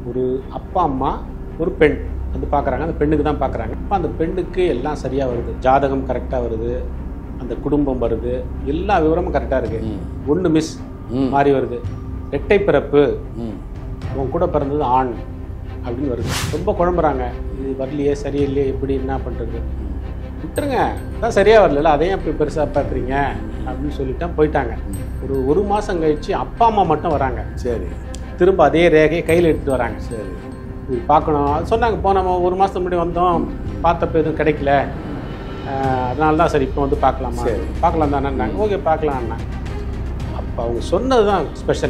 ஒரு அப்பா அம்மா ஒரு பெண் வந்து பார்க்குறாங்க. அந்த பெண்ணுக்கு தான் பார்க்குறாங்க. அப்போ அந்த பெண்ணுக்கு எல்லாம் சரியாக வருது, ஜாதகம் கரெக்டாக வருது, அந்த குடும்பம் வருது, எல்லா விவரமும் கரெக்டாக இருக்குது. ஒன்று மிஸ் மாறி வருது, இரட்டை பிறப்பு, உன் கூட பிறந்தது ஆண் அப்படின்னு வருது. ரொம்ப குழம்புறாங்க, இது வரலையே, சரியில்லையே, எப்படி என்ன பண்ணுறது, விட்டுருங்க, அதான் சரியாக வரல, அதையும் அப்படி பெருசாக பார்க்குறீங்க அப்படின்னு சொல்லிட்டு போயிட்டாங்க. ஒரு மாதம் கழிச்சு அப்பா அம்மா மட்டும் வராங்க. சரி, திரும்ப அதே ரேகையை கையில் எடுத்துகிட்டு வராங்க. சரி, இது பார்க்கணும் அது சொன்னாங்க. போன ஒரு மாதத்துக்கு முன்னாடி வந்தோம், பார்த்தப்ப எதுவும் கிடைக்கல, அதனால தான் சரி இப்போ வந்து பார்க்கலாமா, பார்க்கலாம் தானேன்னாங்க. ஓகே பார்க்கலாம்னா. அப்போ அவங்க சொன்னது தான் ஸ்பெஷல்.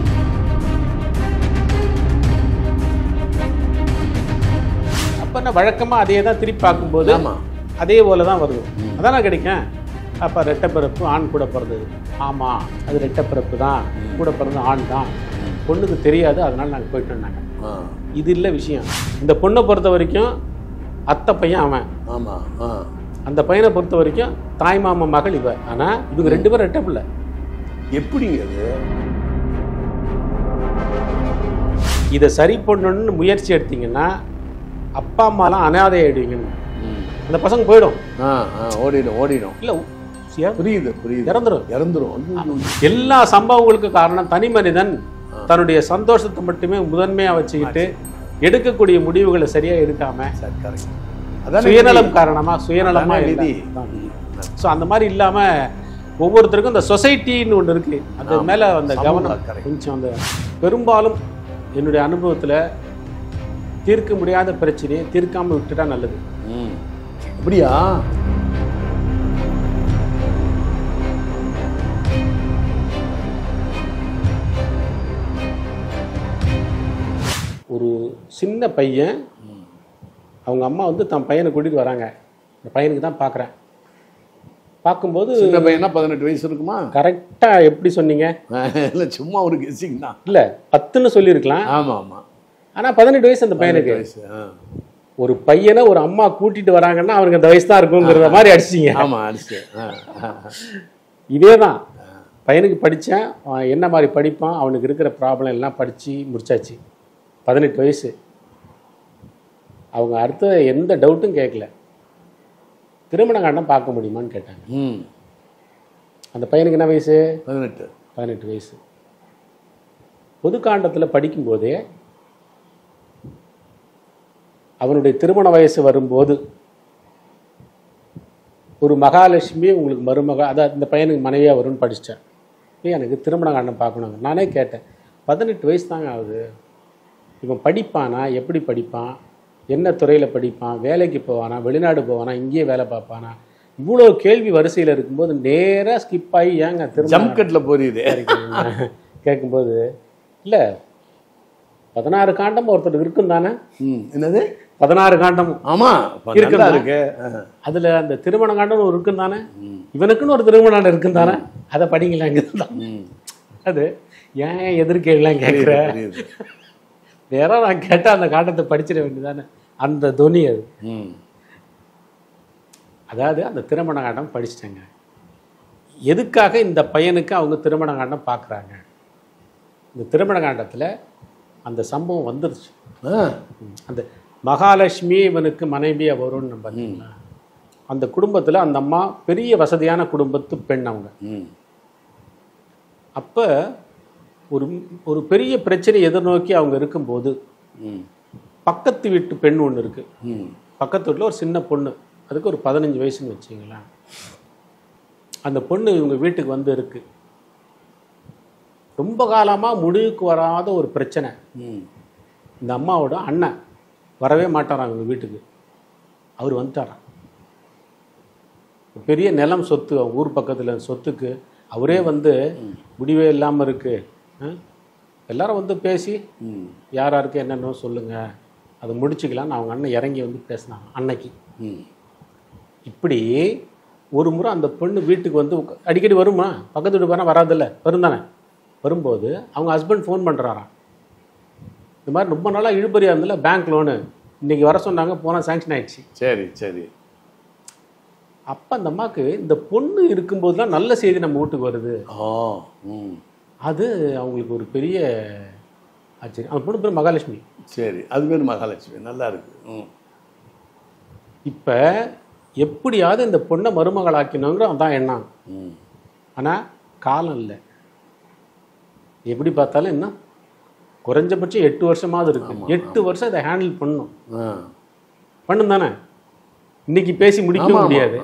அப்போ நான் வழக்கமாக அதே தான் திருப்பி பார்க்கும்போது அதே போல தான் வருது, அதானே கிடைக்கும். அப்போ ரெட்டைப்பிறப்பு ஆண் கூட பிறந்தது, ஆமாம் அது ரெட்டைப்பிறப்பு தான், கூட பிறந்த ஆண் தான், பொண்ணுக்கு தெரியாது, அதனால நாங்கள் போயிட்டு வந்தாங்க. இது இல்லை விஷயம். இந்த பொண்ணை பொறுத்த வரைக்கும் அத்தை பையன் அவன், ஆமாம், அந்த பையனை பொறுத்த வரைக்கும் தாய் மாமா மகள் இவ. ஆனால் இவங்க ரெண்டு பேரும் ரெட்டை பிள்ளை. எப்படிங்கிறது? இதை சரி பண்ணணும்னு முயற்சி எடுத்தீங்கன்னா அப்பா அம்மாலாம் அனாதை ஆயிடுவீங்கன்னு. அந்த பசங்க போயிடும், ஓடிடும். இல்லை புரியுது, இறந்துரும். எல்லா சம்பவங்களுக்கு காரணம் தனி மனிதன் தன்னுடைய சந்தோஷத்தை மட்டுமே முதன்மையாக வச்சுக்கிட்டு எடுக்கக்கூடிய முடிவுகளை சரியா எடுக்காம சுயநலம் காரணமா சுயநலமா எழுதி. ஸோ அந்த மாதிரி இல்லாம ஒவ்வொருத்தருக்கும் இந்த சொசைட்டின்னு ஒன்று இருக்கு, அது மேல அந்த கவனம் கொஞ்சம். அந்த பெரும்பாலும் என்னுடைய அனுபவத்துல தீர்க்க முடியாத பிரச்சனையை தீர்க்காம விட்டுட்டா நல்லது. அப்படியா? ஒரு சின்ன பையன், அவங்க அம்மா வந்து தன் பையனை கூட்டிட்டு வராங்க. இந்த பையனுக்கு தான் பார்க்குறேன். பார்க்கும்போது சின்ன பையனா 18 வயசு இருக்குமா? கரெக்டா எப்படி சொன்னீங்க? இல்லை சும்மா ஒரு கெஸ்ஸிங் தான். இல்லை 10ன்னு சொல்லியிருக்கலாம். ஆமாம். ஆனால் 18 வயசு அந்த பையனுக்கு. ஒரு பையனை ஒரு அம்மா கூட்டிட்டு வராங்கன்னா அவருக்கு அந்த வயசு தான் இருக்குங்கிறத மாதிரி அடிச்சிங்க. ஆமாம், அடிச்சு. இதே தான் பையனுக்கு படித்தேன், என்ன மாதிரி படிப்பான், அவனுக்கு இருக்கிற ப்ராப்ளம் எல்லாம் படித்து முடிச்சாச்சு. 18 வயசு. அவங்க அடுத்த எந்த டவுட்டும் கேட்கல. திருமண காண்டம் பார்க்க முடியுமான்னு கேட்டாங்க. அந்த பையனுக்கு என்ன வயசு? 18 வயசு. பொது காண்டத்தில் படிக்கும்போதே அவனுடைய திருமண வயசு வரும்போது ஒரு மகாலட்சுமி உங்களுக்கு மருமக, அதான் இந்த பையனுக்கு மனைவியாக வரும்னு படித்தேன். எனக்கு திருமண காண்டம் பார்க்கணுங்க. நானே கேட்டேன், 18 வயசு தாங்க ஆகுது, இவன் படிப்பானா, எப்படி படிப்பான், என்ன துறையில் படிப்பான், வேலைக்கு போவானா, வெளிநாடு போவானா, இங்கேயே வேலை பார்ப்பானா, இவ்வளோ கேள்வி வரிசையில் இருக்கும்போது நேராக ஸ்கிப் ஆகி ஏங்க திருமணக்கட்டில் போறியுது கேட்கும்போது, இல்லை 16 காண்டம் ஒருத்தர் இருக்கும் தானே. என்னது 16 காண்டமும்? ஆமாம் இருக்கு. அதில் அந்த திருமண காண்டம் ஒரு இருக்கும் தானே, இவனுக்குன்னு ஒரு திருமண காண்டம் இருக்கும் தானே, அதை படிங்களாங்க தான். அது ஏன் எதிர்கேள்லாம் கேட்குற, வேற நான் கேட்டால் அந்த காண்டத்தை படிச்சிட வேண்டியதானே, அந்த துணி அது. அதாவது அந்த திருமண காண்டம் படிச்சிட்டேங்க. எதுக்காக இந்த பையனுக்கு அவங்க திருமண காண்டம் பார்க்குறாங்க? இந்த திருமண காண்டத்தில் அந்த சம்பவம் வந்துருச்சு. அந்த மகாலட்சுமி இவனுக்கு மனைவியாக வரும்னு பார்த்தீங்களா, அந்த குடும்பத்தில் அந்த அம்மா பெரிய வசதியான குடும்பத்து பெண் அவங்க. அப்போ ஒரு பெரிய பிரச்சனை எதிர்நோக்கி அவங்க இருக்கும்போது பக்கத்து வீட்டு பெண் ஒன்று இருக்குது. பக்கத்து வீட்டில் ஒரு சின்ன பொண்ணு, அதுக்கு ஒரு 15 வயசுன்னு வச்சிங்களேன். அந்த பொண்ணு இவங்க வீட்டுக்கு வந்து இருக்கு. ரொம்ப காலமாக முடிவுக்கு வராத ஒரு பிரச்சனை. இந்த அம்மாவோட அண்ணன் வரவே மாட்டாராம் இவங்க வீட்டுக்கு. அவர் வந்துட்டாராம். பெரிய நிலம் சொத்து, ஊர் பக்கத்தில் சொத்துக்கு அவரே வந்து முடிவே இல்லாமல் இருக்கு. எல்லாரும் வந்து பேசி யார் யாருக்கு என்னென்ன சொல்லுங்கள், அதை முடிச்சுக்கலான்னு அவங்க அண்ணன் இறங்கி வந்து பேசினாங்க அன்னைக்கு. இப்படி ஒரு முறை அந்த பொண்ணு வீட்டுக்கு வந்து அடிக்கடி வருமா, பக்கத்து வீட்டு போனால் வராதில்ல, வரும் தானே. வரும்போது அவங்க ஹஸ்பண்ட் ஃபோன் பண்ணுறாராம், இந்த மாதிரி ரொம்ப நாளாக இழுபறியாக இருந்ததில்ல பேங்க் லோனு, இன்றைக்கி வர சொன்னாங்க, போனால் சாங்ஷன் ஆகிடுச்சு. சரி. அப்போ அந்த அம்மாவுக்கு இந்த பொண்ணு இருக்கும்போது தான் நல்ல செய்தி நம்ம வீட்டுக்கு வருது. அது அவங்களுக்கு ஒரு பெரிய ஆச்சரியம். அந்த பொண்ணு பேர் மகாலட்சுமி. சரி, அது பேர் மகாலட்சுமி. நல்லா இருக்கு. இப்போ எப்படியாவது இந்த பொண்ணை மருமகளாக்கணுங்கிற அதான் எண்ணம். ஆனால் காலம் இல்லை. எப்படி பார்த்தாலும் என்ன குறைஞ்சபட்சம் 8 வருஷமாவது இருக்கு. 8 வருஷம் இதை ஹேண்டில் பண்ணும் தானே. இன்னைக்கு பேசி முடிக்க முடியாது.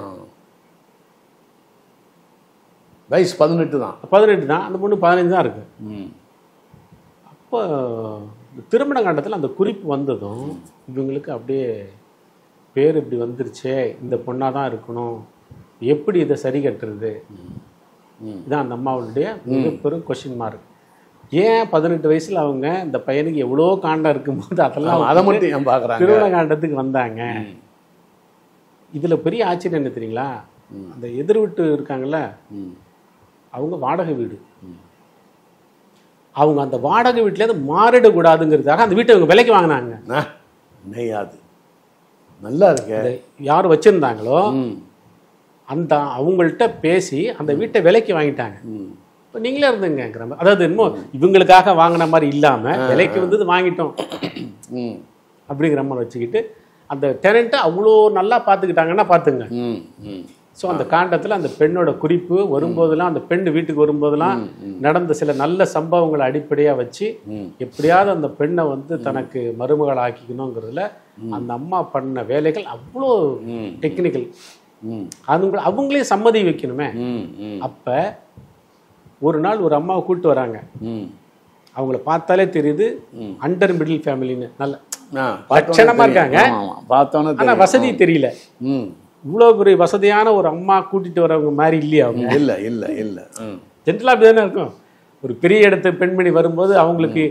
வயசு 18 தான். 18 தான். அந்த பொண்ணு 15 தான் இருக்கு. அப்போ திருமண காண்டத்தில் அந்த குறிப்பு வந்ததும் இவங்களுக்கு அப்படியே பேர் இப்படி வந்துருச்சே, இந்த பொண்ணாக தான் இருக்கணும், எப்படி இதை சரி கட்டுறது, இதான் அந்த அம்மாவுடைய மிகப்பெரும் கொஸ்டின் மார்க். ஏன் 18 வயசில் அவங்க இந்த பையனுக்கு எவ்வளோ காண்டம் இருக்கும்போது அதெல்லாம் அதை மட்டும் ஏன் பார்க்குறாங்க? திருமண காண்டத்துக்கு வந்தாங்க. இதில் பெரிய ஆச்சரியம் என்ன தெரியுங்களா, அந்த எதிர் வீட்டு இருக்காங்கல்ல, அவங்க வாடகை வீடு. அவங்க அந்த வாடகை வீட்டிலேருந்து மாறிடக்கூடாதுங்கிறதுக்காக அந்த வீட்டை அவங்க விலைக்கு வாங்கினாங்க. நெய்யாது நல்லா இருக்கு. யார் வச்சுருந்தாங்களோ அந்த அவங்கள்ட்ட பேசி அந்த வீட்டை விலைக்கு வாங்கிட்டாங்க. இப்போ நீங்களே இருந்துங்கிற மாதிரி, அதாவது இன்னும் இவங்களுக்காக வாங்கின மாதிரி இல்லாமல் விலைக்கு வந்தது வாங்கிட்டோம் அப்படிங்கிற மாதிரி வச்சுக்கிட்டு அந்த டெனண்ட்டை அவ்வளோ நல்லா பார்த்துக்கிட்டாங்கன்னா பார்த்துங்க. ஸோ அந்த காண்டத்தில் அந்த பெண்ணோட குறிப்பு வரும்போதெல்லாம், அந்த பெண் வீட்டுக்கு வரும்போதெல்லாம் நடந்த சில நல்ல சம்பவங்களை அடிப்படையாக வச்சு எப்படியாவது அந்த பெண்ணை வந்து தனக்கு மருமகள் ஆக்கிக்கணுங்கிறதுல அந்த அம்மா பண்ண வேலைகள் அவ்வளோ டெக்னிக்கல். அவங்களே சம்மதி வைக்கணுமே. அப்போ ஒரு நாள் ஒரு அம்மாவை கூப்பிட்டு வராங்க. அவங்கள பார்த்தாலே தெரியுது அண்டர் மிடில் ஃபேமிலின்னு, நல்ல லட்சணமாக இருக்காங்க, ஆனால் வசதி தெரியல. இவ்வளோ பெரிய வசதியான ஒரு அம்மா கூட்டிட்டு வரவங்க மாதிரி இல்லையா அவங்க? இல்லை இல்லை இல்லை. ஜென்ரலாக அப்படி தானே இருக்கும். ஒரு பெரிய இடத்து பெண்மணி வரும்போது அவங்களுக்கு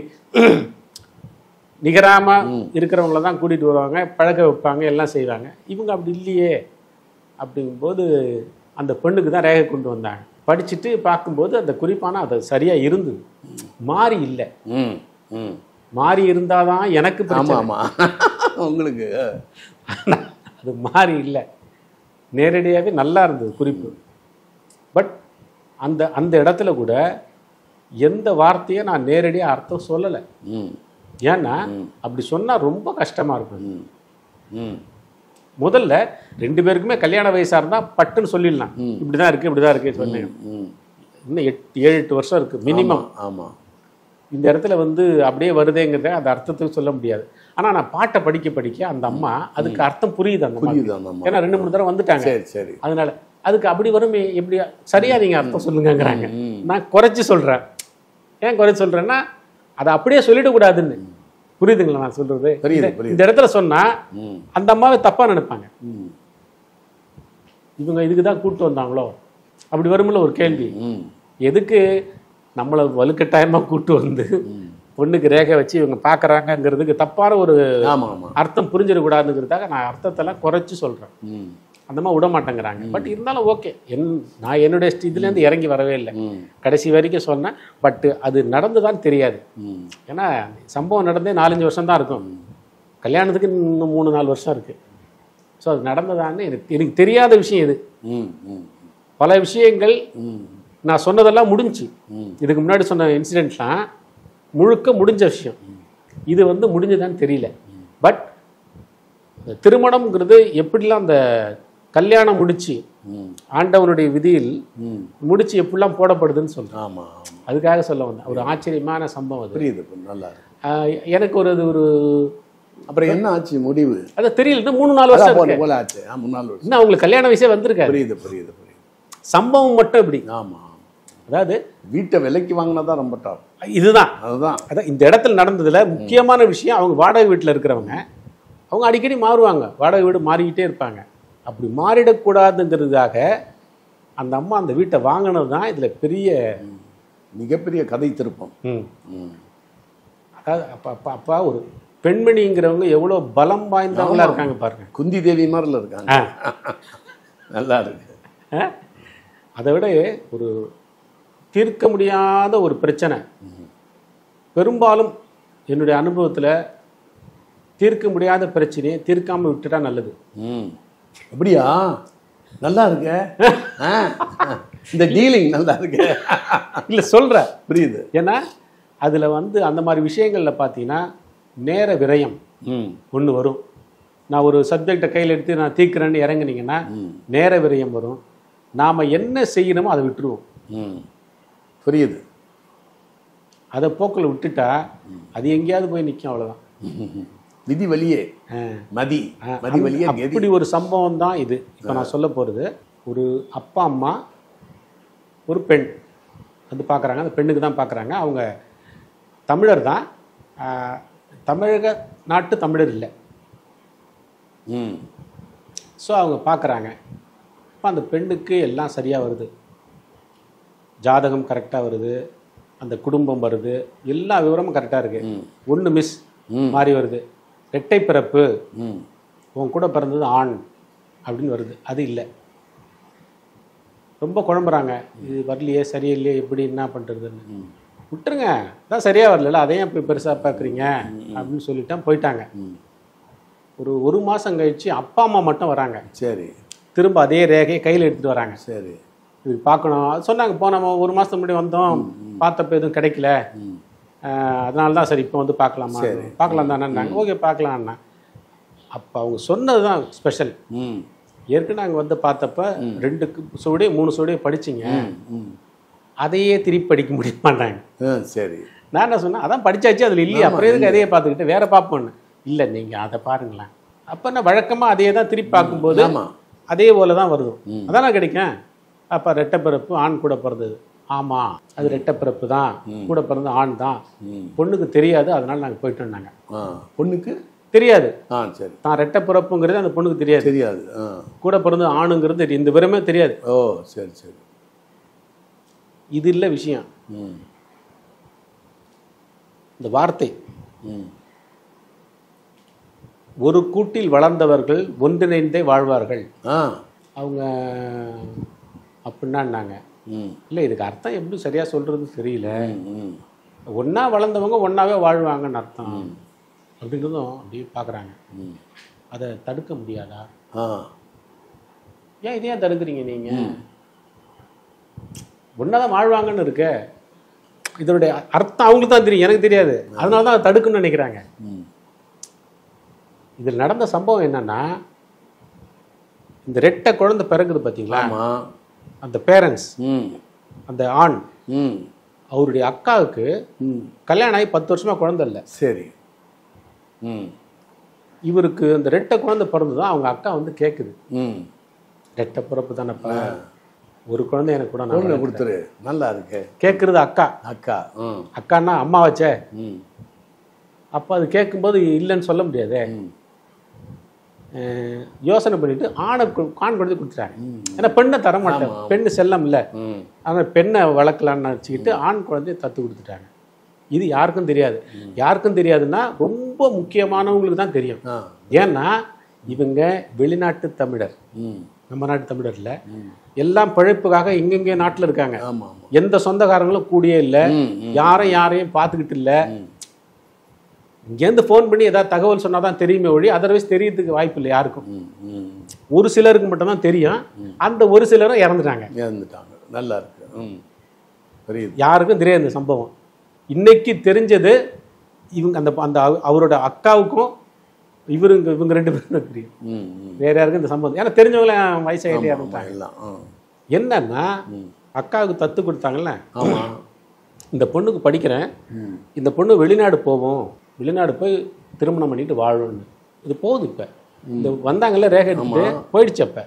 நிகராம இருக்கிறவங்கள தான் கூட்டிகிட்டு வருவாங்க, பழக்க வைப்பாங்க, எல்லாம் செய்வாங்க. இவங்க அப்படி இல்லையே. அப்படிங்கும்போது அந்த பெண்ணுக்கு தான் ரேகை கொண்டு வந்தாங்க. படிச்சுட்டு பார்க்கும்போது அந்த குறிப்பான அது சரியாக இருந்தது, மாறி இல்லை. மாறி இருந்தால் தான் எனக்கு பிரச்சனை, உங்களுக்கு அது மாறி இல்லை, நேரடியாகவே நல்லா இருந்தது குறிப்பு. பட் அந்த அந்த இடத்துல கூட எந்த வார்த்தையை நான் நேரடியாக அர்த்தம் சொல்லலை. ஏன்னா அப்படி சொன்னால் ரொம்ப கஷ்டமாக இருக்கும். முதல்ல 2 பேருக்குமே கல்யாண வயசாக இருந்தால் பட்டுன்னு சொல்லிடலாம், இப்படி தான் இருக்குது இப்படி தான் இருக்குது சொன்னேன். இன்னும் 7-8 வருஷம் இருக்குது மினிமம். ஆமாம். இந்த இடத்துல வந்து அப்படியே வருதேங்கிறத அந்த அர்த்தத்துக்கு சொல்ல முடியாது. ஆனால் நான் பாட்டை படிக்க படிக்க அந்த அம்மா அதுக்கு அர்த்தம் புரியுது. அந்த ஏன்னா 2-3 தடவை வந்துட்டாங்க. சரி. அதனால அதுக்கு அப்படி வருமே, எப்படி சரியா நீங்க அர்த்தம் சொல்லுங்கிறாங்க. நான் குறைச்சி சொல்றேன். ஏன் குறைச்சி சொல்றேன்னா அதை அப்படியே சொல்லிடக்கூடாதுன்னு. புரியுதுங்களா நான் சொல்றது? இந்த இடத்துல சொன்னா அந்த அம்மாவை தப்பா நினைப்பாங்க. இவங்க இதுக்கு தான் கூப்பிட்டு வந்தாங்களோ அப்படி வரும்ல ஒரு கேள்வி. எதுக்கு நம்மளை வலுக்கட்டாயமாக கூப்பிட்டு வந்து பொண்ணுக்கு ரேகை வச்சு இவங்க பார்க்குறாங்கங்கிறதுக்கு தப்பான ஒரு அர்த்தம் புரிஞ்சிடக்கூடாதுங்கிறதுக்காக நான் அர்த்தத்தெல்லாம் குறைச்சி சொல்கிறேன். அந்த மாதிரி விட மாட்டேங்கிறாங்க. பட் இருந்தாலும் ஓகே, நான் என்னுடைய இதுலேருந்து இறங்கி வரவே இல்லை, கடைசி வரைக்கும் சொன்னேன். பட்டு அது நடந்துதான் தெரியாது. ஏன்னா சம்பவம் நடந்தே 4-5 வருஷம் தான் இருக்கும், கல்யாணத்துக்கு இன்னும் 3-4 வருஷம் இருக்குது. ஸோ அது நடந்ததான்னு எனக்கு தெரியாத விஷயம் இது. பல விஷயங்கள் நான் சொன்னதெல்லாம் முடிஞ்சு, இதுக்கு முன்னாடி சொன்ன இன்சிடென்ட்லாம் முழுக்க முடிஞ்ச விஷயம். இது வந்து முடிஞ்சதான்னு தெரியல. பட் திருமணம்ங்கிறது எப்படிலாம் அந்த கல்யாணம் முடிச்சு ஆண்டவனுடைய விதியில் முடிச்சு எப்படிலாம் போடப்படுதுன்னு சொல்றேன். ஆமாம், அதுக்காக சொல்ல வந்தேன். ஒரு ஆச்சரியமான சம்பவம் அது. புரியுது, நல்லா எனக்கு ஒரு அப்புறம் என்ன ஆச்சு முடிவு? அது தெரியல. 3-4 வருஷம் போல ஆச்சு. 3-4 வருஷம் இன்னும் அவங்களுக்கு கல்யாண வயசே வந்திருக்காரு. புரியுது. சம்பவம் மட்டும் இப்படி. ஆமாம். அதாவது வீட்டை விலைக்கு வாங்கினதான் ரொம்ப டாப். இதுதான் அதுதான் இந்த இடத்துல நடந்ததுல முக்கியமான விஷயம். அவங்க வாடகை வீட்டில் இருக்கிறவங்க அவங்க அடிக்கடி மாறுவாங்க, வாடகை வீடு மாறிக்கிட்டே இருப்பாங்க. அப்படி மாறிடக்கூடாதுங்கிறதுக்காக அந்த அம்மா அந்த வீட்டை வாங்கினது தான் இதில் மிகப்பெரிய கதை திருப்பம். அதாவது அப்பா ஒரு பெண்மணிங்கிறவங்க எவ்வளோ பலம் வாய்ந்தவங்களா இருக்காங்க பாருங்க. குந்தி தேவி மாதிரில இருக்காங்க. நல்லா இருக்கு. அதை விட ஒரு தீர்க்க முடியாத ஒரு பிரச்சனை பெரும்பாலும் என்னுடைய அனுபவத்தில் தீர்க்க முடியாத பிரச்சனையை தீர்க்காமல் விட்டுட்டா நல்லது. அப்படியா? நல்லா இருக்கு. இந்த டீலிங் நல்லா இருக்கு. இல்லை சொல்ற புரியுது. ஏன்னா அதில் வந்து அந்த மாதிரி விஷயங்களில் பார்த்தீங்கன்னா நேர விரயம் ம் ஒன்று வரும். நான் ஒரு சப்ஜெக்டை கையில் எடுத்து நான் தீர்க்கிறேன்னு இறங்குனீங்கன்னா நேர விரயம் வரும். நாம் என்ன செய்யணுமோ அதை விட்டுருவோம். ம் புரியுது. அதை போக்கில் விட்டுட்டா அது எங்கேயாவது போய் நிற்கும், அவ்வளோதான். விதி வழியே மதி வழியே அப்படி ஒரு சம்பவம் தான் இது. இப்போ நான் சொல்ல போகிறது, ஒரு அப்பா அம்மா ஒரு பெண் வந்து பார்க்குறாங்க. அந்த பெண்ணுக்கு தான் பார்க்குறாங்க. அவங்க தமிழர் தான், தமிழக நாட்டு தமிழர் இல்லை. ஸோ அவங்க பார்க்குறாங்க. இப்போ அந்த பெண்ணுக்கு எல்லாம் சரியாக வருது, ஜாதகம் கரெக்டாக வருது, அந்த குடும்பம் வருது, எல்லா விவரமும் கரெக்டாக இருக்குது. ஒன்று மிஸ் மாறி வருது. இரட்டை பிறப்பு, உன் கூட பிறந்தது ஆண் அப்படின்னு வருது. அது இல்லை. ரொம்ப குழம்புறாங்க, இது வரலையே, சரியில்லையே, எப்படி என்ன பண்ணுறதுன்னு. விட்டுருங்க, அதான் சரியாக வரல, அதையும் போய் பெருசாக பார்க்குறீங்க அப்படின்னு சொல்லிட்டான், போயிட்டாங்க. ஒரு மாதம் கழிச்சு அப்பா அம்மா மட்டும் வராங்க. சரி. திரும்ப அதே ரேகையை கையில் எடுத்துகிட்டு வராங்க. சரி, இது பார்க்கணும். அது சொன்னாங்க, நம்ம ஒரு மாதத்துக்கு முன்னாடி வந்தோம், பார்த்தப்ப எதுவும் கிடைக்கல, அதனால தான் சரி இப்போ வந்து பார்க்கலாமா, பார்க்கலாம் தானேன்னாங்க. ஓகே பார்க்கலான்னா. அப்போ அவங்க சொன்னது தான் ஸ்பெஷல். ஏற்கனவே அங்கே வந்து பார்த்தப்ப 2 சுவடி 3 சுவடியை படிச்சிங்க, அதையே திருப்பி படிக்க முடியுமாட்டாங்க. சரி. நான் என்ன சொன்னேன், அதான் படித்தாச்சு, அதில் இல்லையே, அப்புறம் எதுக்கு அதையே பார்த்துக்கிட்டு வேற பார்ப்போன்னு. இல்லை, நீங்கள் அதை பாருங்களேன். அப்போ நான் வழக்கமாக அதையே தான் திருப்பி பார்க்கும்போது அதே போல தான் வருது, அதானே கிடைக்கும். அப்போ ரெட்டைப்பிறப்பு, ஆண் கூட பிறந்தது. ஆமாம், அது ரெட்டைப்பிறப்பு தான், கூட பிறந்த ஆண் தான். பொண்ணுக்கு தெரியாது, அதனால நாங்கள் போயிட்டு வந்தாங்க. பொண்ணுக்கு தெரியாது. சரி. தான் ரெட்டைப்பிறப்புங்கிறது அந்த பொண்ணுக்கு தெரியாது. தெரியாது. கூட பிறந்த ஆணுங்கிறது இந்த விவரமே தெரியாது. ஓ சரி சரி. இது இல்லை விஷயம். இந்த வார்த்தை, ஒரு கூட்டில் வளர்ந்தவர்கள் ஒன்றிணைந்தே வாழ்வார்கள். அவங்க அப்படின்னாங்க. இல்லை, இதுக்கு அர்த்தம் எப்படி சரியா சொல்றது தெரியல. ஒன்னா வளர்ந்தவங்க ஒன்னாவே வாழ்வாங்கன்னு அர்த்தம் அப்படின்றதும் அப்படியே பார்க்குறாங்க. அதை தடுக்க முடியாதா? ஏன் இதையே தடுக்கிறீங்க நீங்க? ஒன்னாதான் வாழ்வாங்கன்னு இருக்க. இதனுடைய அர்த்தம் அவங்களுக்கு தான் தெரியும், எனக்கு தெரியாது. அதனால தான் அதை தடுக்கணும்னு நினைக்கிறாங்க. இதில் நடந்த சம்பவம் என்னன்னா, இந்த ரெட்டை குழந்தை பிறகுது பார்த்தீங்களா, அந்த பேரண்ட்ஸ், அந்த ஆண், அவருடைய அக்காவுக்கு கல்யாணம் ஆகி 10 வருஷமா குழந்தை இல்லை. சரி. இவருக்கு அந்த ரெட்டை குழந்தை பிறந்துதான் அவங்க அக்கா வந்து கேட்குது, ரெட்டை பிறப்பு தானப்பா, ஒரு குழந்தை எனக்கு கூட நான் கொடுத்துரு, நல்லா இருக்கு. கேட்குறது அக்கா. அக்கான்னா அம்மா வச்சே. அப்போ அது கேட்கும்போது இல்லைன்னு சொல்ல முடியாது. யோசனை பண்ணிட்டு ஆண் குழந்தை கொடுத்துட்டாங்க. ஏன்னா பெண்ணை தர மாட்டேன், பெண்ணு செல்லம் இல்லை, ஆனால் பெண்ணை வளர்க்கலான்னு நினச்சிக்கிட்டு ஆண் குழந்தைய தத்து கொடுத்துட்டாங்க. இது யாருக்கும் தெரியாது. யாருக்கும் தெரியாதுன்னா ரொம்ப முக்கியமானவங்களுக்கு தான் தெரியும். ஏன்னா இவங்க வெளிநாட்டு தமிழர், நம்ம நாட்டு தமிழர் இல்லை. எல்லாம் பிழைப்புக்காக எங்கெங்கே நாட்டில் இருக்காங்க. எந்த சொந்தக்காரங்களும் கூடியே இல்லை, யாரையும் பார்த்துக்கிட்டு இல்லை. இங்கேருந்து ஃபோன் பண்ணி ஏதாவது தகவல் சொன்னால் தான் தெரியுமே ஒழி, அதர்வைஸ் தெரியறதுக்கு வாய்ப்பு இல்லை யாருக்கும். ஒரு சிலருக்கு மட்டும் தான் தெரியும். அந்த ஒரு சிலரும் இறந்துட்டாங்க. நல்லா இருக்கு. யாருக்கும் தெரியாது இந்த சம்பவம். இன்னைக்கு தெரிஞ்சது இவங்க அந்த அந்த அவரோட அக்காவுக்கும் இவங்க 2 பேரும் தான் தெரியும். வேற யாருக்கும் இந்த சம்பவம், ஏன்னா தெரிஞ்சவங்கள வயசாகிட்டே இறந்துட்டாங்க. என்னன்னா அக்காவுக்கு தத்து கொடுத்தாங்கல்ல, இந்த பொண்ணுக்கு படிக்கிறேன், இந்த பொண்ணு வெளிநாடு போவோம், வெளிநாடு போய் திருமணம் பண்ணிட்டு வாழணும்னு. இது போகுது. இப்போ இந்த வந்தாங்கல்ல ரேகை எடுத்துட்டு போயிடுச்சு. அப்போ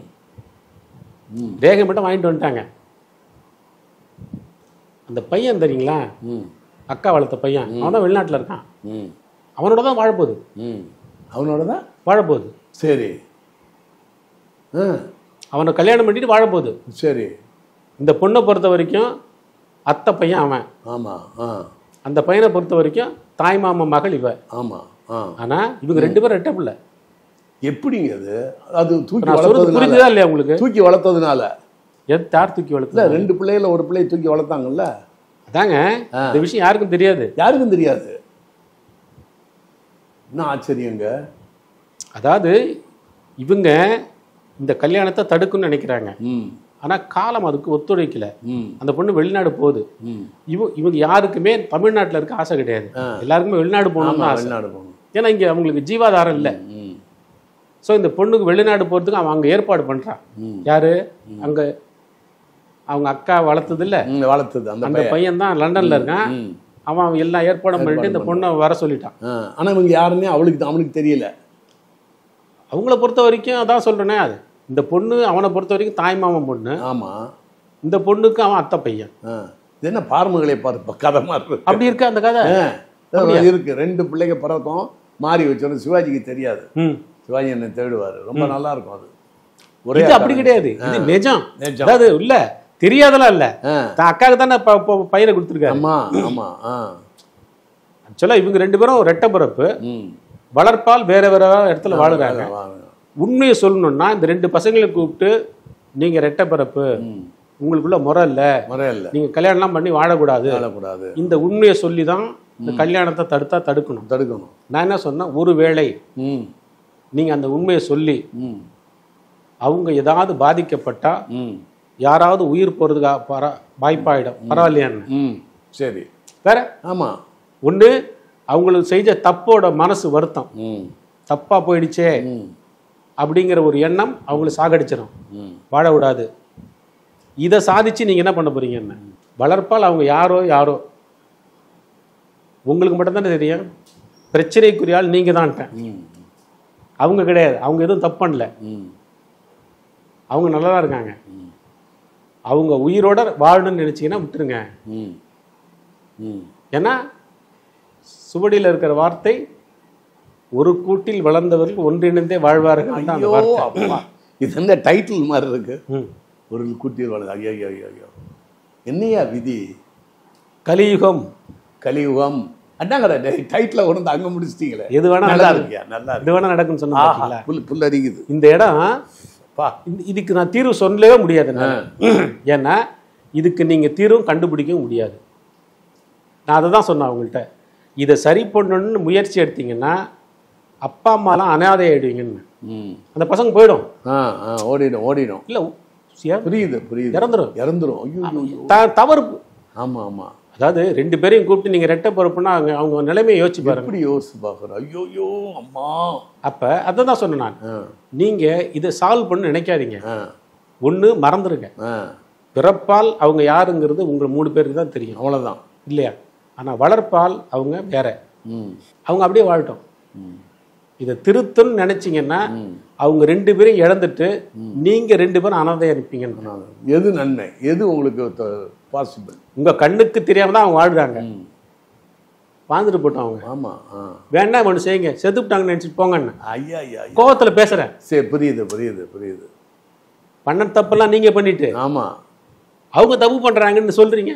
ரேகை மட்டும் வாங்கிட்டு வந்துட்டாங்க. அந்த பையன் தெரியுங்களா, அக்கா வளர்த்த பையன், அவன் தான் வெளிநாட்டில் இருக்கான். அவனோட தான் வாழப்போகுது. அவனோட தான் வாழப்போகுது. சரி. அவனை கல்யாணம் பண்ணிட்டு வாழப்போகுது. சரி. இந்த பொண்ணை பொறுத்த வரைக்கும் அத்தை பையன் அவன். அந்த பையனை பொறுத்த வரைக்கும் தாய் மாமா மகள் இவ. ஆனா இவங்க 2 பேரும் ரெட்டை பிள்ளை. எப்படிங்க அது? அது தூக்கி வளர்த்தது புரிஞ்சுதா இல்லையா உங்களுக்கு? தூக்கி வளர்த்ததுனால. யார் தூக்கி வளர்த்தல? 2 பிள்ளைகள ஒரு பிள்ளையை தூக்கி வளர்த்தாங்கல்ல. அதாங்க இந்த விஷயம் யாருக்கும் தெரியாது. யாருக்கும் தெரியாது. என்ன ஆச்சரியங்க. அதாவது இவங்க இந்த கல்யாணத்தை தடுக்கணும்னு நினைக்கிறாங்க. ஆனால் காலம் அதுக்கு ஒத்துழைக்கல. ம் அந்த பொண்ணு வெளிநாடு போகுது. ம் இவங்க யாருக்குமே தமிழ்நாட்டில் இருக்க ஆசை கிடையாது. எல்லாருக்குமே வெளிநாடு போகணும்னு ஆசை. வெளிநாடு போகணும். ஏன்னா இங்கே அவங்களுக்கு ஜீவாதாரம் இல்லை. ம் ஸோ இந்த பொண்ணுக்கு வெளிநாடு போகிறதுக்கு அவன் அங்கே ஏற்பாடு பண்ணுறான். யாரு அங்கே அவங்க அக்கா வளர்த்தது இல்லை, வளர்த்தது அந்த பையன் தான் லண்டனில் இருக்கான். அவன் எல்லாம் ஏற்பாடும் பண்ணிட்டு இந்த பொண்ணை வர சொல்லிட்டான். ஆனால் இவங்க யாருமே அவனுக்கு தெரியல. அவங்கள பொறுத்த வரைக்கும் அதான் சொல்கிறேனே, அது இந்த பொண்ணு அவனை பொறுத்த வரைக்கும் தாய்மாமன் பொண்ணு. ஆமாம். இந்த பொண்ணுக்கு அவன் அத்தை பையன். இது என்ன பார்முகளை பார்த்து கதை மாதிரி அப்படி இருக்கா அந்த கதை? இருக்கு. 2 பிள்ளைங்க பிறக்கும் மாறி வச்சோன்னு சிவாஜிக்கு தெரியாது. சிவாஜி என்ன தேடுவார். ரொம்ப நல்லா இருக்கும் அது. ஒரே அப்படி கிடையாது, இது நிஜம். அதாவது இல்ல தெரியாதெல்லாம் இல்ல, அக்காவுக்கு தானே பையனை கொடுத்துருக்காரு. ஆமா ஆமா. ஆக்சுவலா இவங்க 2 பேரும் ரெட்டை பிறப்பு, வளர்ப்பால் வேற வேற இடத்துல வாழுறாங்க. உண்மையை சொல்லணும்னா இந்த 2 பசங்களை கூப்பிட்டு நீங்க ரெட்டை பிறப்பு, உங்களுக்குள்ள முறை இல்லை, நீங்க கல்யாணம்லாம் பண்ணி வாழக்கூடாது, இந்த உண்மையை சொல்லி தான் இந்த கல்யாணத்தை தடுக்கணும். நான் என்ன சொன்னேன், ஒருவேளை நீங்க அந்த உண்மையை சொல்லி அவங்க ஏதாவது பாதிக்கப்பட்டா யாராவது உயிர் போறதுக்கு வாய்ப்பாயிடும், பரவாயில்லையான்னு. சரி வேற. ஆமா. ஒண்ணு அவங்களுக்கு செஞ்ச தப்போட மனசு வருத்தம், தப்பா போயிடுச்சே அப்படிங்கிற ஒரு எண்ணம் அவங்களை சாகடிச்சிடும், வாழ விடாது. இதை சாதிச்சு நீங்க என்ன பண்ண போறீங்க? என்ன வளர்ப்பால் அவங்க யாரோ உங்களுக்கு மட்டும் தானே தெரியும். பிரச்சனைக்குரியால் நீங்க தான், அவங்க கிடையாது. அவங்க எதுவும் தப்பு பண்ணல, அவங்க நல்லா தான் இருக்காங்க. அவங்க உயிரோட வாழணும்னு நினைச்சீங்கன்னா விட்டுருங்க. ஏன்னா சுவடியில் இருக்கிற வார்த்தை, ஒரு கூட்டில் வளர்ந்தவர்கள் ஒன்றிணைந்தே வாழ்வார்கள். இது இந்த டைட்டில் மாதிரி இருக்கு. ஒரு கூட்டில் வளர்ந்து ஐயோ ஐயோ ஐயோ என்னையா விதி. கலியுகம் அண்ணாங்கடா டைட்டில் கொண்டு அங்க முடிச்சிட்டீங்களே. எது வேணா நல்லா இருக்கியா? நல்லா இது வேணா நடக்குன்னு சொன்னா புல் அடிக்குது இந்த இடம். இதுக்கு நான் தீர்வு சொல்லவே முடியாது. ஏன்னா இதுக்கு நீங்க தீர்வும் கண்டுபிடிக்கவும் முடியாது. நான் அதை தான் சொன்னேன் அவங்கள்ட்ட. இதை சரி பண்ணணும்னு முயற்சி எடுத்தீங்கன்னா அப்பா அம்மாலாம் அனாதை ஆயிடுவீங்கன்னு. அந்த பசங்க போயிடும், ஓடிடும். இல்லை புரியுது, இறந்துரும். தவறு. ஆமா ஆமா. அதாவது 2 பேரையும் கூப்பிட்டு நீங்க ரெட்டை பொறுப்புன்னா அவங்க நிலைமையை யோசிச்சு பாருங்க. எப்படி யோசிச்சு பாக்குறோம். ஐயோ அம்மா. அப்ப அதை தான் சொன்னேன் நான். நீங்க இதை சால்வ் பண்ண நினைக்காதீங்க. ஒண்ணு மறந்துருங்க, பிறப்பால் அவங்க யாருங்கிறது உங்க 3 பேருக்கு தான் தெரியும், அவ்வளவுதான், இல்லையா? ஆனா வளர்ப்பால் அவங்க வேற, அவங்க அப்படியே வாழட்டும். இதை திருத்தன்னு நினைச்சீங்கன்னா அவங்க 2 பேரும் இழந்துட்டு நீங்க 2 பேரும் அனாதையா இருப்பீங்கன்னு. எது நன்மை, எது உங்களுக்கு பாசிபிள்? உங்க கண்ணுக்கு தெரியாம தான் அவங்க வாழ்றாங்க. வாழ்ந்துட்டு போட்டோம் அவங்க. ஆமா. வேணா ஒன்று செய்யுங்க, செத்துட்டாங்கன்னு நினைச்சிட்டு போங்கன்னு. ஐயா கோவத்துல பேசுறேன். சரி, புரியுது. பண்ண தப்பெல்லாம் நீங்க பண்ணிட்டு ஆமா அவங்க தப்பு பண்றாங்கன்னு சொல்றீங்க.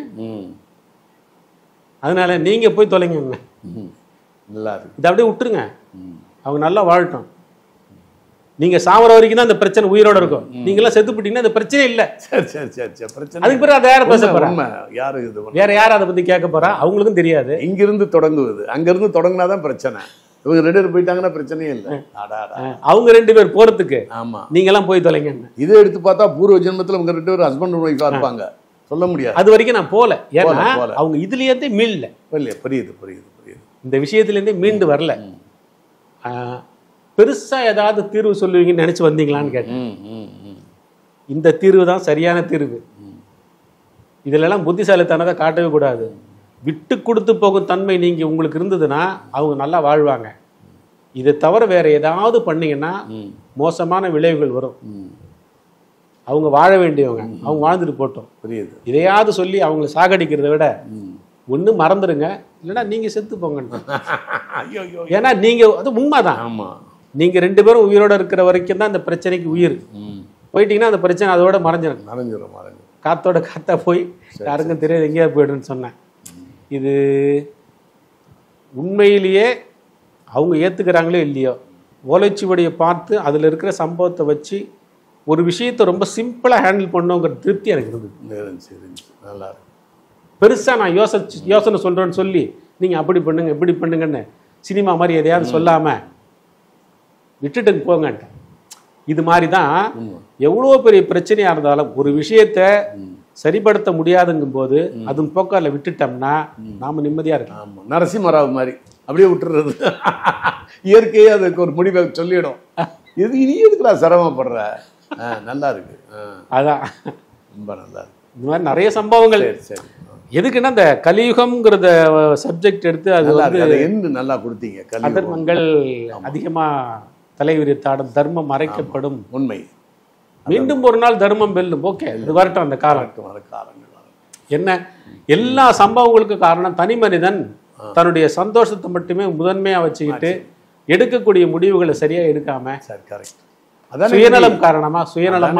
அதனால நீங்க போய் தொலைங்க. நல்லா இருக்கு. இதை அப்படியே விட்டுருங்க, அவங்க நல்லா வாழட்டும். நீங்க சாவர வரைக்கும் தான் அந்த பிரச்சனை உயிரோட இருக்கும். நீங்க எல்லாம் செத்து போட்டீங்கன்னா அந்த பிரச்சனை இல்ல. சரி பிரச்சனை. அதுக்கு பிறகு அதை யார பேச போறாங்க? யாரு இது வேற யாரும் அதை பத்தி கேட்க போறா? அவங்களுக்கும் தெரியாது. இங்கிருந்து தொடங்குவது, அங்கிருந்து தொடங்கினாதான் பிரச்சனை. இவங்க 2 பேர் போயிட்டாங்கன்னா பிரச்சனையே இல்லை. அவங்க 2 பேர் போறதுக்கு ஆமா நீங்க எல்லாம் போய் தொலைங்க. இதை எடுத்து பார்த்தா பூர்வ ஜென்மத்துல இவங்க 2 பேரும் ஹஸ்பண்ட் அண்ட் ஒய்ஃபா இருப்பாங்க, சொல்ல முடியாது. அது வரைக்கும் நான் போல. ஏன்னா அவங்க இதுல இருந்தே மீளல. புரியுது. இந்த விஷயத்துல இருந்தே மீண்டு வரல. பெருசா ஏதாவது தீர்வு சொல்லுவீங்கன்னு நினைச்சு வந்தீங்களான்னு கேட்டேன். இந்த தீர்வு தான் சரியான தீர்வு. இதுல எல்லாம் புத்திசாலித்தனத்தை காட்டவே கூடாது. விட்டு கொடுத்து போகும் தன்மை நீங்க உங்களுக்கு இருந்ததுன்னா அவங்க நல்லா வாழ்வாங்க. இதை தவிர வேற ஏதாவது பண்ணீங்கன்னா மோசமான விளைவுகள் வரும். அவங்க வாழ வேண்டியவங்க, அவங்க வாழ்ந்துட்டு போட்டோம். புரியுது. இதையாவது சொல்லி அவங்களை சாகடிக்கிறத விட ஒண்ணு மறந்துடுங்க, இல்லைன்னா நீங்க செத்து போங்க. ஏன்னா நீங்க அது உண்மைதான். ஆமா, நீங்க 2 பேரும் உயிரோட இருக்கிற வரைக்கும் தான் அந்த பிரச்சனைக்கு உயிர். போயிட்டீங்கன்னா அந்த பிரச்சனை அதோட மறைஞ்சிடும். காத்தோட காத்தா போய் யாருக்கும் தெரியாது எங்கேயா போயிடுன்னு சொன்னேன். இது உண்மையிலேயே அவங்க ஏத்துக்கிறாங்களோ இல்லையோ, ஓலைச்சுவடியை பார்த்து அதில் இருக்கிற சம்பவத்தை வச்சு ஒரு விஷயத்தை ரொம்ப சிம்பிளாக ஹேண்டில் பண்ணுங்கிற திருப்தி எனக்கு இருந்தது. நல்லா பெருசாக நான் யோசனை சொல்கிறேன்னு சொல்லி நீங்கள் அப்படி பண்ணுங்க இப்படி பண்ணுங்கன்னு சினிமா மாதிரி எதையாவது சொல்லாமல் விட்டுட்டு போங்கன்ட்டேன். இது மாதிரி தான் எவ்வளோ பெரிய பிரச்சனையாக இருந்தாலும் ஒரு விஷயத்தை சரிப்படுத்த முடியாதுங்கும் போது அதன் போக்கால விட்டுட்டோம்னா நாம நிம்மதியாக இருக்கலாம். ஆமாம், நரசிம்மராவ் மாதிரி அப்படியே விட்டுறது. இயற்கையே அதுக்கு ஒரு முடிவை சொல்லிடும். இது இனி எதுக்குடா சிரமப்படுற. நல்லா இருக்கு. அதான் ரொம்ப நல்லா இருக்கு. இந்த மாதிரி நிறைய சம்பவங்கள். சரி, எதுக்குன்னா இந்த கலியுகம்ங்கிறத சப்ஜெக்ட் எடுத்து அது வந்து என்ன நல்லா கொடுத்தீங்க. அதர்மங்கள் அதிகமா தலைவிரித்தாடும், தர்மம் மறைக்கப்படும். உண்மை. மீண்டும் ஒரு நாள் தர்மம் வெல்லும். ஓகே, இது வரட்டும். அந்த காலங்கள் என்ன, எல்லா சம்பவங்களுக்கும் காரணம் தனி மனிதன் தன்னுடைய சந்தோஷத்தை மட்டுமே முதன்மையா வச்சுக்கிட்டு எடுக்கக்கூடிய முடிவுகளை சரியா எடுக்காம சுயநலம் காரணமா சுயநலமா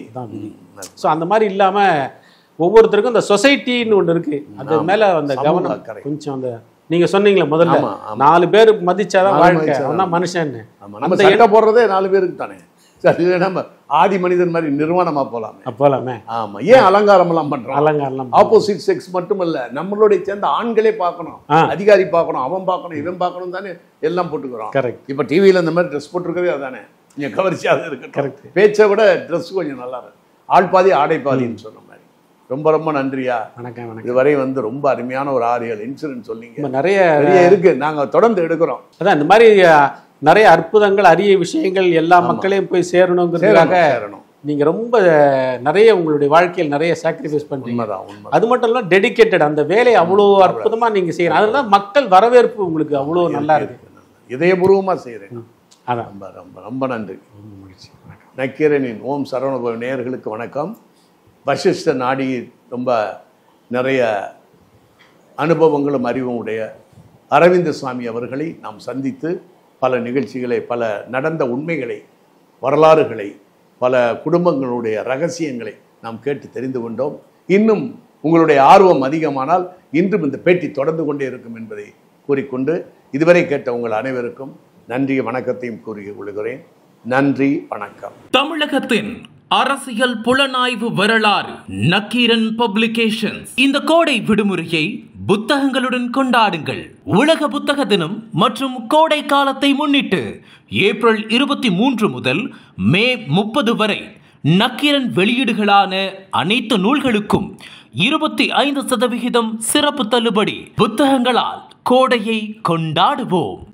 ஸோ அந்த மாதிரி இல்லாம ஒவ்வொருத்தருக்கும் இந்த சொசைட்டின்னு ஒண்ணு இருக்கு, அது மேல அந்த கவனம் கொஞ்சம். அந்த நீங்க சொன்னீங்களே முதல்ல 4 பேர் மதிச்சாதான் வாழ்க்கை, அவன் மனுஷன். அந்த எண்ணம் போடுறதே 4 பேருக்கு தானே. சரி, நம்ம ஆதி மனிதன் மாதிரி நிர்வாணமா போலாமே. ஆமா, ஏன் அலங்காரம் எல்லாம் பண்றோம்? அலங்காரம் ஆப்போசிட் செக்ஸ் மட்டுமல்ல, நம்மளுடைய சேர்ந்த ஆண்களே பார்க்கணும், அதிகாரி பார்க்கணும், அவன் பார்க்கணும், இவன் பார்க்கணும் தானே எல்லாம் போட்டுக்கிறோம். கரெக்ட். இப்ப டிவியில இந்த மாதிரி ட்ரெஸ் போட்டுருக்கவே அதானே கொஞ்சம் கவர்ச்சியாக இருக்கு. கரெக்ட். பேச்சை விட ட்ரெஸ் கொஞ்சம் நல்லா இருக்கு. ஆள் பாதி ஆடை பாதின்னு சொன்ன மாதிரி. ரொம்ப ரொம்ப நன்றியா. வணக்கம். இதுவரை வந்து ரொம்ப அருமையான ஒரு 6-7 இன்சிடென்ட் சொன்னீங்க. நிறைய இருக்கு, நாங்க தொடர்ந்து எடுக்கிறோம். அதான் இந்த மாதிரி நிறைய அற்புதங்கள், அரிய விஷயங்கள் எல்லா மக்களையும் போய் சேரணுங்கிறதுக்காக நீங்க ரொம்ப நிறைய உங்களுடைய வாழ்க்கையில் நிறைய சாக்ரிஃபைஸ் பண்றீங்க. அது மட்டும் இல்ல, டெடிகேட்டட். அந்த வேலையை அவ்வளவு அற்புதமா நீங்க செய்யணும். அதெல்லாம் மக்கள் வரவேற்பு உங்களுக்கு அவ்வளவு நல்லா இருக்கு. இதயபூர்வமா செய்யறேன். அதான் ரொம்ப ரொம்ப ரொம்ப நன்றி. நக்கீரனின் ஓம் சரவணபவ நேயர்களுக்கு வணக்கம். வசிஷ்ட நாடி ரொம்ப நிறைய அனுபவங்களும் அறிவும் உடைய அரவிந்த சுவாமி அவர்களை நாம் சந்தித்து பல நிகழ்ச்சிகளை, பல நடந்த உண்மைகளை, வரலாறுகளை, பல குடும்பங்களுடைய ரகசியங்களை நாம் கேட்டு தெரிந்து கொண்டோம். இன்னும் உங்களுடைய ஆர்வம் அதிகமானால் இன்றும் இந்த பேட்டி தொடர்ந்து கொண்டே இருக்கும் என்பதை கூறிக்கொண்டு இதுவரை கேட்ட உங்கள் அனைவருக்கும் நன்றி வணக்கத்தையும் கூறிக்கொள்கிறேன். நன்றி, வணக்கம். தமிழகத்தின் அரசியல் புலனாய்வு வரலாறு நக்கீரன் பப்ளிகேஷன்ஸ். இந்த கோடை விடுமுறையை புத்தகங்களுடன் கொண்டாடுங்கள். உலக புத்தக தினம் மற்றும் கோடை காலத்தை முன்னிட்டு ஏப்ரல் 23 முதல் மே 30 வரை நக்கீரன் வெளியீடுகளான அனைத்து நூல்களுக்கும் 25% சிறப்பு தள்ளுபடி. புத்தகங்களால் கோடையை கொண்டாடுவோம்.